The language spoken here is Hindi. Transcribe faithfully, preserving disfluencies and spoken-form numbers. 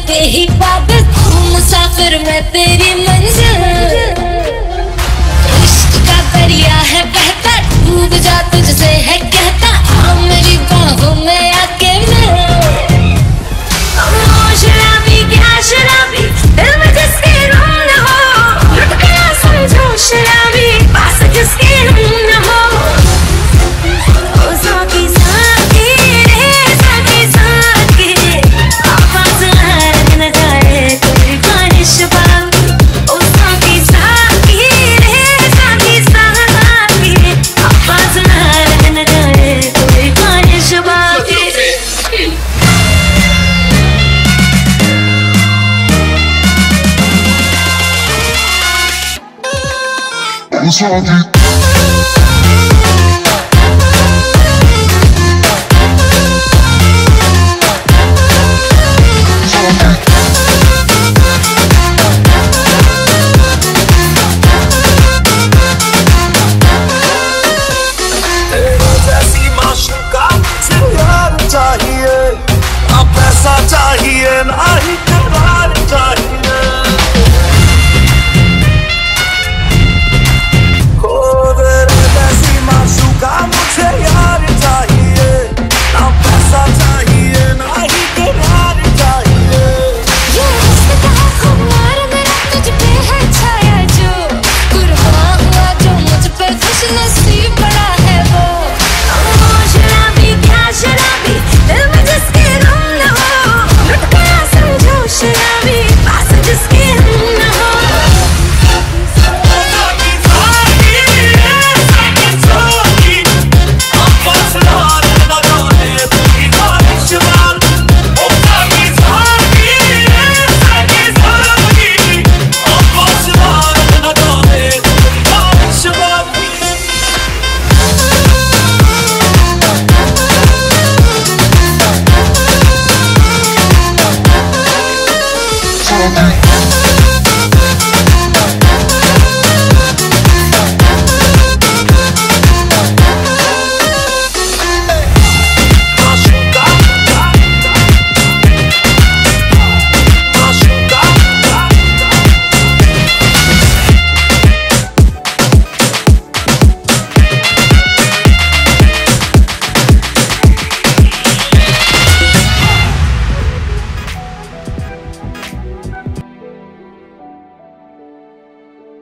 पे ही पागल तू मुसाफिर मैं तेरी मंजिल। इश्क का दरिया है बहता डूब जा तुझसे है कहता आ मेरी बाहों में आके शराबी क्या शराबी दिल में जिसके रूम न हो लुट गया समझो शराबी पास जिसके रूम न हो। ओ साकी साकी रे साकी साकी आवाज हर न जाए कोई बारिश बाकी। ओ साकी साकी रे साकी साकी आवाज हर न जाए कोई बारिश बाकी। Saki